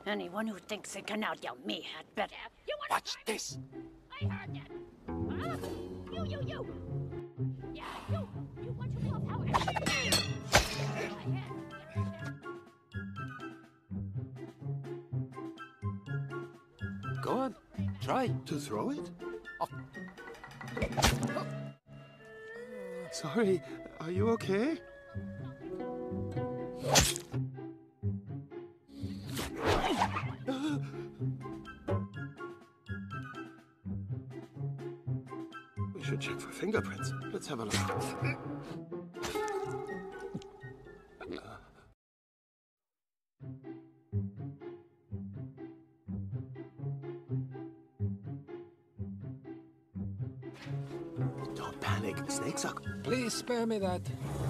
Anyone who thinks they can out-yell me had better. Watch this. I heard that. Huh? You. Yeah, you want to know how Go on, try. To throw it? Oh. Sorry, are you okay? We should check for fingerprints. Let's have a look. Don't panic. Snakes are... Please spare me that.